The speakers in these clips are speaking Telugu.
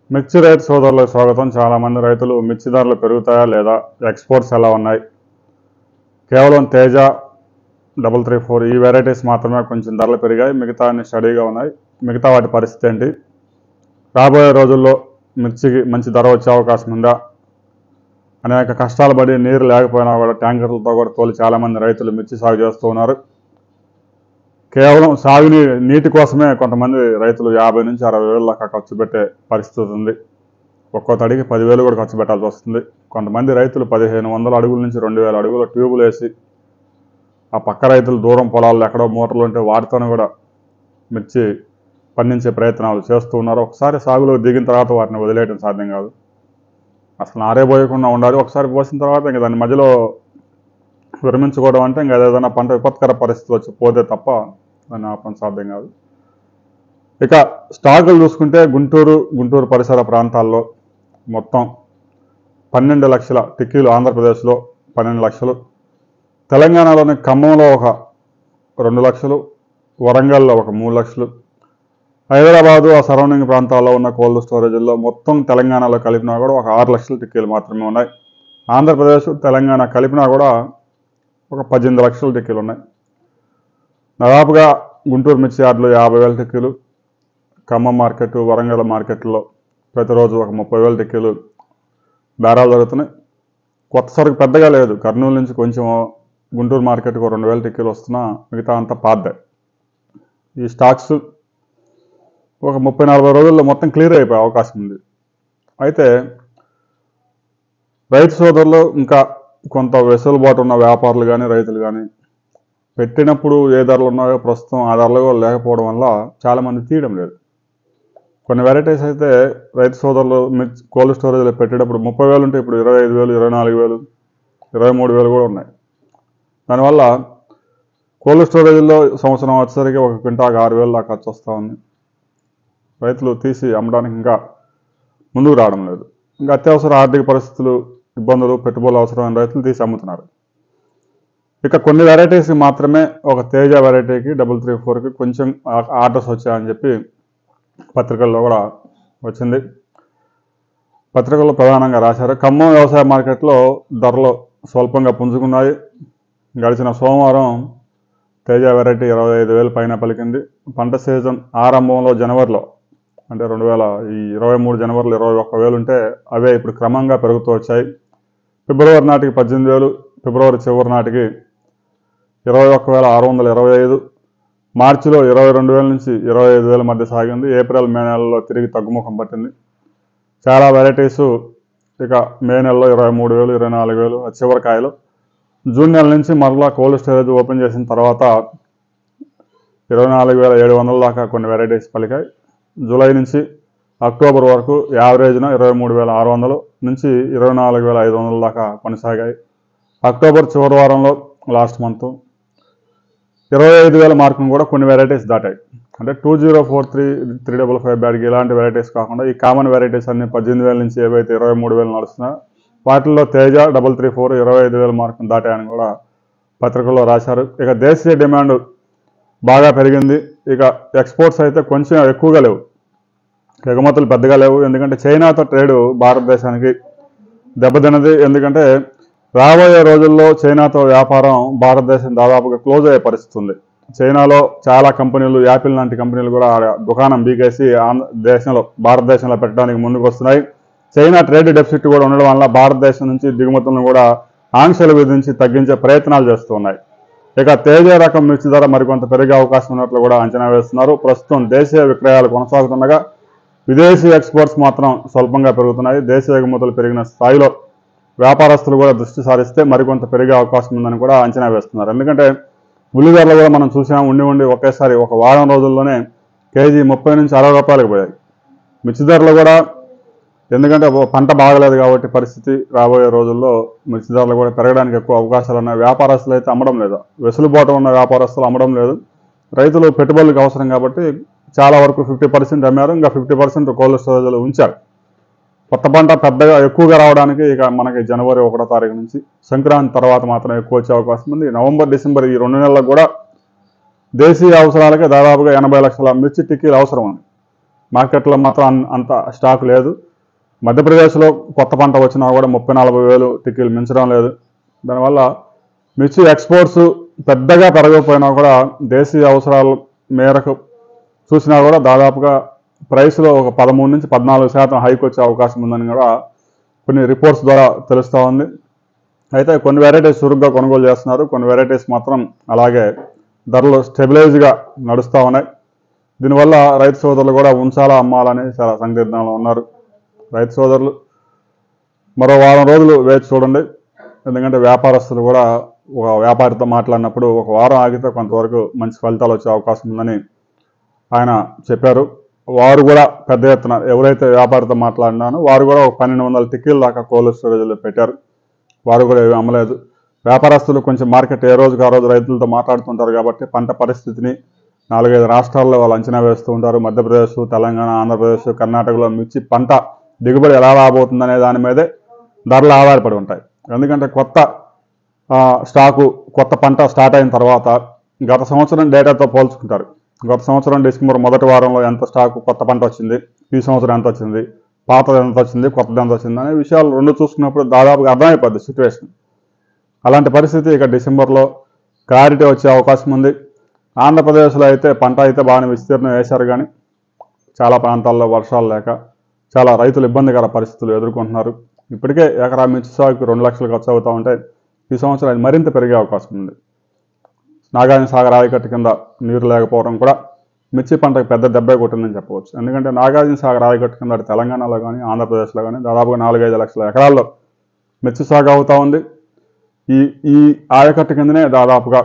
మిర్చి రైతు సోదరులకు స్వాగతం. చాలామంది రైతులు మిర్చి ధరలు పెరుగుతాయా లేదా, ఎక్స్పోర్ట్స్ ఎలా ఉన్నాయి, కేవలం తేజ 334 ఈ వెరైటీస్ మాత్రమే కొంచెం ధరలు పెరిగాయి, మిగతా అన్ని స్టడీగా ఉన్నాయి, మిగతా వాటి పరిస్థితి ఏంటి, రాబోయే రోజుల్లో మిర్చికి మంచి ధర వచ్చే అవకాశం ఉందా, అనేక కష్టాలు పడి నీరు లేకపోయినా కూడా ట్యాంకర్లతో కూడా తోలి చాలామంది రైతులు మిర్చి సాగు చేస్తూ ఉన్నారు. కేవలం నీటి కోసమే కొంతమంది రైతులు 50 నుంచి 60 వేల దాకా ఖర్చు పెట్టే పరిస్థితి ఉంది. ఒక్కో తడికి 10,000 కూడా ఖర్చు పెట్టాల్సి వస్తుంది. కొంతమంది రైతులు 1500 అడుగుల నుంచి 2000 అడుగుల ట్యూబులు వేసి ఆ పక్క రైతులు దూరం పొలాల్లో ఎక్కడో మోటార్లు ఉంటే వాటితోనే కూడా మిర్చి పండించే ప్రయత్నాలు చేస్తూ ఉన్నారు. ఒకసారి సాగులో దిగిన తర్వాత వాటిని వదిలేయడం సాధ్యం కాదు. అసలు నారేపోయకుండా ఉండాలి. ఒకసారి పోసిన తర్వాత ఇంకా దాని మధ్యలో విరమించుకోవడం అంటే ఇంకా ఏదైనా పంట విపత్కర పరిస్థితి వచ్చి పోతే తప్ప దాన్ని ఆపడం సాధ్యం కాదు. ఇక స్టాకులు చూసుకుంటే గుంటూరు పరిసర ప్రాంతాల్లో మొత్తం 12 లక్షల టిక్కీలు, ఆంధ్రప్రదేశ్లో 12 లక్షలు, తెలంగాణలోని ఖమ్మంలో ఒక 2 లక్షలు, వరంగల్లో ఒక 3 లక్షలు, హైదరాబాదు ఆ సరౌండింగ్ ప్రాంతాల్లో ఉన్న కోల్డ్ స్టోరేజ్ల్లో మొత్తం తెలంగాణలో కలిపినా కూడా ఒక 6 లక్షల టిక్కీలు మాత్రమే ఉన్నాయి. ఆంధ్రప్రదేశ్ తెలంగాణ కలిపినా కూడా ఒక 18 లక్షల టిక్కీలు ఉన్నాయి. దాదాపుగా గుంటూరు మిర్చి యార్డులో 50,000 టిక్కీలు, ఖమ్మం మార్కెట్, వరంగల్ మార్కెట్లో ప్రతిరోజు ఒక 30,000 టిక్కీలు బేరాలు జరుగుతున్నాయి. కొత్త సరుకు పెద్దగా లేదు. కర్నూలు నుంచి కొంచెం గుంటూరు మార్కెట్కు 2,000 టిక్కీలు వస్తున్నా, మిగతా అంతా పాద్దే. ఈ స్టాక్స్ ఒక 30-40 రోజుల్లో మొత్తం క్లియర్ అయిపోయే అవకాశం ఉంది. అయితే రైతు సోదరులు ఇంకా కొంత వెసులుబాటు ఉన్న వ్యాపారులు కానీ రైతులు కానీ పెట్టినప్పుడు ఏ ధరలు ఉన్నాయో ప్రస్తుతం ఆ ధరలు లేకపోవడం వల్ల చాలామంది తీయడం లేదు. కొన్ని వెరైటీస్ అయితే రైతు సోదరులు కోల్డ్ స్టోరేజ్లో పెట్టేటప్పుడు 30,000 ఉంటే ఇప్పుడు 25,000, 24,000, 23,000 కూడా ఉన్నాయి. దానివల్ల కోల్డ్ స్టోరేజ్లో సంవత్సరం వచ్చేసరికి ఒక క్వింటాకు 6,000 దాకా ఖర్చు వస్తూ ఉంది. రైతులు తీసి అమ్మడానికి ఇంకా ముందుకు రావడం లేదు. ఇంకా అత్యవసర ఆర్థిక పరిస్థితులు, ఇబ్బందులు, పెట్టుబడులు అవసరమైన రైతులు తీసి అమ్ముతున్నారు. ఇక కొన్ని వెరైటీస్కి మాత్రమే, ఒక తేజ వెరైటీకి 334కి కొంచెం ఆర్డర్స్ వచ్చాయని చెప్పి పత్రికల్లో కూడా వచ్చింది. పత్రికల్లో ప్రధానంగా రాశారు. ఖమ్మం వ్యవసాయ మార్కెట్లో ధరలు స్వల్పంగా పుంజుకున్నాయి. గడిచిన సోమవారం తేజ వెరైటీ 25,000 పైన పలికింది. పంట సీజన్ ఆరంభంలో జనవరిలో అంటే 2023 జనవరిలో 21,000 ఉంటే అవే ఇప్పుడు క్రమంగా పెరుగుతూ వచ్చాయి. ఫిబ్రవరి నాటికి 18,000, ఫిబ్రవరి చివరి నాటికి 21,625, మార్చిలో 22,000 నుంచి 25,000 మధ్య సాగింది. ఏప్రిల్, మే నెలలో తిరిగి తగ్గుముఖం పట్టింది. చాలా వెరైటీసు ఇక మే నెలలో 23,000, 24,000 చివరి కాయలు. జూన్ నెల నుంచి మరలా కోల్డ్ స్టోరేజ్ ఓపెన్ చేసిన తర్వాత 24,700 దాకా కొన్ని వెరైటీస్ పలికాయి. జూలై నుంచి అక్టోబర్ వరకు యావరేజ్న 23,600 నుంచి 24,500 దాకా కొనసాగాయి. అక్టోబర్ చివరి వారంలో లాస్ట్ మంత్ 25,000 మార్కును కూడా కొన్ని వెరైటీస్ దాటాయి. అంటే 2043, 355 బ్యాడ్కి ఇలాంటి వెరైటీస్ కాకుండా ఈ కామన్ వెరైటీస్ అన్ని 18,000 నుంచి ఏవైతే 23,000 నడుస్తున్నాయో వాటిల్లో తేజ 334 25,000 మార్కును దాటాయని కూడా పత్రికల్లో రాశారు. ఇక దేశీయ డిమాండ్ బాగా పెరిగింది. ఇక ఎక్స్పోర్ట్స్ అయితే కొంచెం ఎక్కువగా లేవు, ఎగుమతులు పెద్దగా లేవు. ఎందుకంటే చైనాతో ట్రేడు భారతదేశానికి దెబ్బతిన్నది. ఎందుకంటే రాబోయే రోజుల్లో చైనాతో వ్యాపారం భారతదేశం దాదాపుగా క్లోజ్ అయ్యే పరిస్థితి ఉంది. చైనాలో చాలా కంపెనీలు, యాపిల్ లాంటి కంపెనీలు కూడా దుకాణం బీకేసి భారతదేశంలో పెట్టడానికి ముందుకు వస్తున్నాయి. చైనా ట్రేడ్ డెఫిసిట్ కూడా ఉండడం వల్ల భారతదేశం నుంచి దిగుమతులను కూడా ఆంక్షలు విధించి తగ్గించే ప్రయత్నాలు చేస్తూ ఉన్నాయి. ఇక తేజ రకం మిర్చి ధర మరికొంత పెరిగే అవకాశం ఉన్నట్లు కూడా అంచనా వేస్తున్నారు. ప్రస్తుతం దేశీయ విక్రయాలు కొనసాగుతుండగా విదేశీ ఎక్స్పోర్ట్స్ మాత్రం స్వల్పంగా పెరుగుతున్నాయి. దేశీయ ఎగుమతులు పెరిగిన స్థాయిలో వ్యాపారస్తులు కూడా దృష్టి సారిస్తే మరికొంత పెరిగే అవకాశం ఉందని కూడా అంచనా వేస్తున్నారు. ఎందుకంటే ఉల్లి ధరలు కూడా మనం చూసాం, ఉండి ఒకేసారి ఒక వారం రోజుల్లోనే కేజీ 30 నుంచి 60 రూపాయలకు పోయాయి. మిర్చి ధరలు కూడా, ఎందుకంటే పంట బాగలేదు కాబట్టి పరిస్థితి, రాబోయే రోజుల్లో మిర్చి ధరలు కూడా పెరగడానికి ఎక్కువ అవకాశాలు ఉన్నాయి. వ్యాపారస్తులు అయితే అమ్మడం లేదు, వెసులుబాటు ఉన్న వ్యాపారస్తులు అమ్మడం లేదు. రైతులు పెట్టుబడులకు అవసరం కాబట్టి చాలా వరకు 50% అమ్మారు. ఇంకా 50% కోల్డ్ స్టోరేజ్లో ఉంచారు. కొత్త పంట పెద్దగా ఎక్కువగా రావడానికి ఇక మనకి జనవరి 1వ తారీఖు నుంచి సంక్రాంతి తర్వాత మాత్రం ఎక్కువ వచ్చే అవకాశం ఉంది. నవంబర్, డిసెంబర్ ఈ 2 నెలలకు కూడా దేశీయ అవసరాలకే దాదాపుగా 80 లక్షల మిర్చి టిక్కీలు అవసరం ఉంది. మార్కెట్లో మాత్రం అంత స్టాక్ లేదు. మధ్యప్రదేశ్లో కొత్త పంట వచ్చినా కూడా 30-40 వేలు టిక్కీలు మించడం లేదు. దానివల్ల మిర్చి ఎక్స్పోర్ట్స్ పెద్దగా పెరగకపోయినా కూడా దేశీయ అవసరాల మేరకు చూసినా కూడా దాదాపుగా ప్రైస్లో ఒక 13-14% హైక్ వచ్చే అవకాశం ఉందని కూడా కొన్ని రిపోర్ట్స్ ద్వారా తెలుస్తూ ఉంది. అయితే కొన్ని వెరైటీస్ చురుగ్గా కొనుగోలు చేస్తున్నారు, కొన్ని వెరైటీస్ మాత్రం అలాగే ధరలు స్టెబిలైజ్గా నడుస్తూ ఉన్నాయి. దీనివల్ల రైతు సోదరులు కూడా ఉంచాలా అమ్మాలని చాలా సందిగ్ధంలో ఉన్నారు. రైతు సోదరులు మరో వారం రోజులు వేచి చూడండి. ఎందుకంటే వ్యాపారస్తులు కూడా ఒక వ్యాపారితో మాట్లాడినప్పుడు ఒక వారం ఆగితే కొంతవరకు మంచి ఫలితాలు వచ్చే అవకాశం ఉందని ఆయన చెప్పారు. వారు కూడా పెద్ద ఎత్తున ఎవరైతే వ్యాపారితో మాట్లాడినానో వారు కూడా ఒక 1200 టిక్కీల దాకా కోల్డ్ స్టోరేజ్లో పెట్టారు. వారు కూడా ఏమీ అమ్మలేదు. వ్యాపారస్తులు కొంచెం మార్కెట్ ఏ రోజుకి ఆ రోజు రైతులతో మాట్లాడుతుంటారు కాబట్టి పంట పరిస్థితిని 4-5 రాష్ట్రాల్లో వాళ్ళు అంచనా వేస్తూ ఉంటారు. మధ్యప్రదేశ్, తెలంగాణ, ఆంధ్రప్రదేశ్, కర్ణాటకలో మిర్చి పంట దిగుబడి ఎలా రాబోతుందనే దాని మీదే ధరలు ఆధారపడి ఉంటాయి. ఎందుకంటే కొత్త స్టాకు కొత్త పంట స్టార్ట్ అయిన తర్వాత గత సంవత్సరం డేటాతో పోల్చుకుంటారు. గత సంవత్సరం డిసెంబర్ మొదటి వారంలో ఎంత స్టాకు కొత్త పంట వచ్చింది, ఈ సంవత్సరం ఎంత వచ్చింది, పాతది ఎంత వచ్చింది, కొత్తది ఎంత వచ్చింది అనే విషయాలు రెండు చూసుకున్నప్పుడు దాదాపుగా అర్థమైపోద్ది సిచ్యువేషన్. అలాంటి పరిస్థితి ఇక డిసెంబర్లో క్లారిటీ వచ్చే అవకాశం ఉంది. ఆంధ్రప్రదేశ్లో అయితే పంట అయితే బాగానే విస్తీర్ణం వేశారు, కానీ చాలా ప్రాంతాల్లో వర్షాలు లేక చాలా రైతులు ఇబ్బందికర పరిస్థితులు ఎదుర్కొంటున్నారు. ఇప్పటికే ఎకరా మిర్చి సాగుకి 2 లక్షలు ఖర్చు అవుతూ ఉంటే ఈ సంవత్సరం అది మరింత పెరిగే అవకాశం ఉంది. నాగార్జున సాగర్ ఆయకట్టు కింద నీరు లేకపోవడం కూడా మిర్చి పంటకు పెద్ద దెబ్బే కొట్టిందని చెప్పవచ్చు. ఎందుకంటే నాగార్జున సాగర్ ఆయకట్టు కింద తెలంగాణలో కానీ ఆంధ్రప్రదేశ్లో కానీ దాదాపుగా 4-5 లక్షల ఎకరాల్లో మిర్చి సాగు అవుతూ ఉంది. ఈ ఆయకట్టు కిందనే దాదాపుగా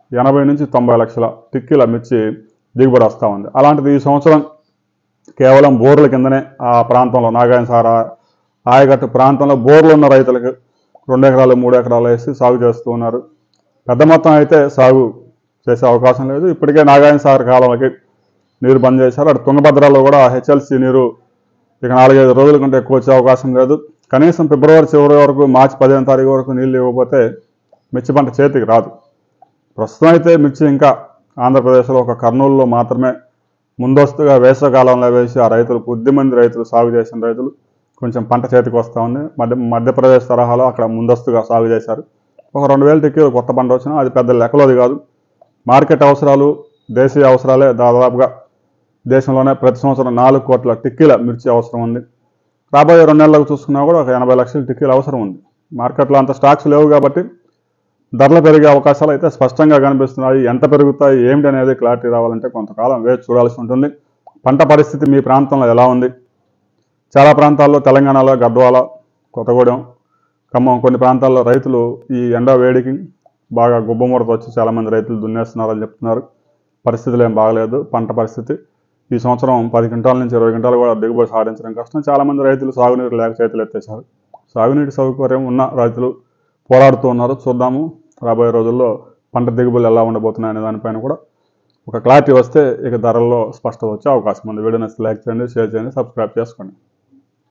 80-90 లక్షల టిక్కీల మిర్చి దిగుబడి వస్తూ ఉంది. అలాంటిది ఈ సంవత్సరం కేవలం బోర్ల కిందనే ఆ ప్రాంతంలో నాగార్జున సాగర్ ఆయకట్టు ప్రాంతంలో బోర్లు ఉన్న రైతులకు 2 ఎకరాలు 3 ఎకరాలు వేసి సాగు చేస్తూ ఉన్నారు. పెద్ద మొత్తం అయితే సాగు చేసే అవకాశం లేదు. ఇప్పటికే నాగార్జున సాగర్ కాలంలోకి నీరు బంద్ చేశారు. అటు తుంగభద్రలో కూడా హెచ్ఎల్సి నీరు ఇక 4-5 రోజుల కంటే ఎక్కువ వచ్చే అవకాశం లేదు. కనీసం ఫిబ్రవరి చివరి వరకు, మార్చి 15వ తారీఖు వరకు నీళ్ళు ఇవ్వకపోతే మిర్చి పంట చేతికి రాదు. ప్రస్తుతం అయితే మిర్చి ఇంకా ఆంధ్రప్రదేశ్లో ఒక కర్నూలులో మాత్రమే ముందస్తుగా వేసవకాలంలో వేసి ఆ రైతులు కొద్దిమంది రైతులు సాగు చేసిన రైతులు కొంచెం పంట చేతికి వస్తూ ఉంది. మధ్యప్రదేశ్ తరహాలో అక్కడ ముందస్తుగా సాగు చేశారు. ఒక 2000 టిక్కీలు కొత్త పంట వచ్చినా అది పెద్ద లెక్కలోది కాదు. మార్కెట్ అవసరాలు, దేశీయ అవసరాలే దాదాపుగా దేశంలోనే ప్రతి సంవత్సరం 4 కోట్ల టిక్కీల మిర్చి అవసరం ఉంది. రాబోయే 2 నెలలకు చూసుకున్నా కూడా ఒక 80 లక్షల టిక్కీలు అవసరం ఉంది. మార్కెట్లో అంత స్టాక్స్ లేవు కాబట్టి ధరలు పెరిగే అవకాశాలు అయితే స్పష్టంగా కనిపిస్తున్నాయి. ఎంత పెరుగుతాయి ఏమిటి అనేది క్లారిటీ రావాలంటే కొంతకాలం వేచి చూడాల్సి ఉంటుంది. పంట పరిస్థితి మీ ప్రాంతంలో ఎలా ఉంది? చాలా ప్రాంతాల్లో తెలంగాణలో గద్వాల, కొత్తగూడెం, ఖమ్మం కొన్ని ప్రాంతాల్లో రైతులు ఈ ఎండ వేడికి బాగా గుబ్బముడత వచ్చి చాలామంది రైతులు దున్నేస్తున్నారని చెప్తున్నారు. పరిస్థితులు ఏం బాగలేదు. పంట పరిస్థితి ఈ సంవత్సరం 10 క్వింటాల నుంచి 20 క్వింటాలు కూడా దిగుబడి సాధించడం కష్టం. చాలామంది రైతులు సాగునీరు లేక చేతులు ఎత్తేశారు. సాగునీటి సౌకర్యం ఉన్న రైతులు పోరాడుతూ ఉన్నారు. చూద్దాము రాబోయే రోజుల్లో పంట దిగుబడులు ఎలా ఉండబోతున్నాయి అనే దానిపైన కూడా ఒక క్లారిటీ వస్తే ఇక ధరల్లో స్పష్టత వచ్చే అవకాశం ఉంది. వీడియో నచ్చితే లైక్ చేయండి, షేర్ చేయండి, సబ్స్క్రైబ్ చేసుకోండి.